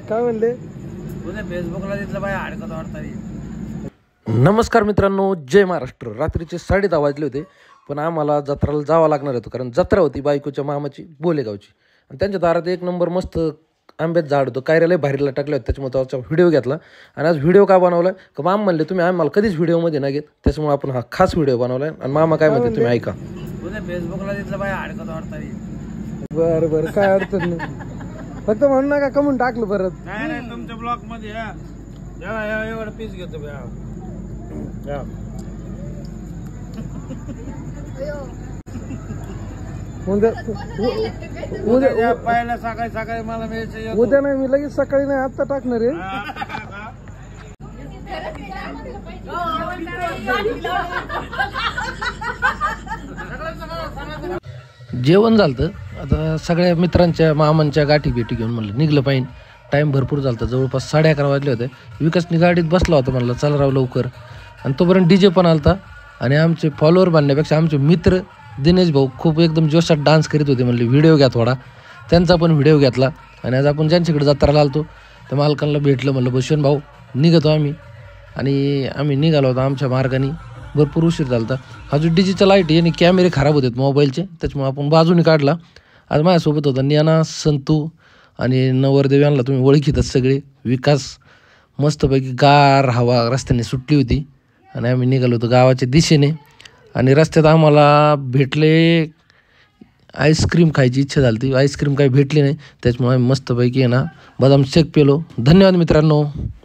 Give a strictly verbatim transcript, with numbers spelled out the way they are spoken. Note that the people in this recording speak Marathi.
काय म्हणले तुझ्या फेसबुकला तिथलं बाय अडकत वाटतं. नमस्कार मित्रांनो, जय महाराष्ट्र. रात्रीचे साडे दहा वाजले होते, पण आम्हाला जत्राला जावं लागणार होतं, कारण जत्रा होती बायकोच्या मामाची बोलेगावची. आणि त्यांच्या दारात एक नंबर मस्त आंब्यात झाड होतं, कायऱ्याला भारीला टाकले होते. त्याच्यामुळे त्याचा व्हिडिओ घेतला. आणि आज व्हिडिओ का बनवला का मामा म्हणले तुम्ही आम्हाला कधीच व्हिडिओमध्ये नाही घेत, त्याच्यामुळे आपण हा खास व्हिडिओ बनवला. आणि मामा काय म्हणते तुम्ही ऐका. तुझ्या फेसबुकला तिथलं बाय अडकत वाटतं. बरं बरं, काय अडचण नाही, फक्त म्हणू नका कमून टाकलं परत. नाही नाही, तुमच्या ब्लॉक मध्ये या या या एवढं पीस घेतो या या. उद्या उद्या पहिल्या सकाळी सकाळी मला मिळायचं. उद्या नाही, मी लगेच सकाळी नाही, आत्ता टाकणार आहे. जेवण झालं आता सगळ्या मित्रांच्या मामांच्या गाठी भेटी घेऊन म्हणलं निघलं पाहिजे. टाईम भरपूर झालं, जवळपास साडे अकरा वाजले होते. विकासनी गाडीत बसला होता, म्हणलं चला राव लवकर. आणि तोपर्यंत डी जे पण आलता. आणि आमचे फॉलोअर बांधण्यापेक्षा आमचे मित्र दिनेश भाऊ खूप एकदम जोशात डान्स करीत होते. म्हणले व्हिडिओ घ्या थोडा, त्यांचा पण व्हिडिओ घेतला. आणि आज आपण ज्यांच्याकडे जत्राला आलतो त्या मालकांना भेटलं. म्हणलं बसवून भाऊ निघतो आम्ही. आणि आम्ही निघालो होतो आमच्या मार्गाने. भरपूर उशीर झाला होता. हा जो डीजीचा लाईट याने कॅमेरे खराब होतात मोबाईलचे, त्याच्यामुळे आपण बाजूने काढला. आज माझ्यासोबत होता नियाना, संतू आणि नवरदेव यांना तुम्ही ओळखीतच सगळे. विकास मस्तपैकी गार हवा रस्त्याने सुटली होती. आणि आम्ही निघालो होतो गावाच्या दिशेने. आणि रस्त्यात आम्हाला भेटले आईस्क्रीम खायची इच्छा झाली ती. आईस्क्रीम काही भेटली नाही, त्याच्यामुळे आम्ही मस्तपैकी आहे ना बदाम शेक पेलो. धन्यवाद मित्रांनो.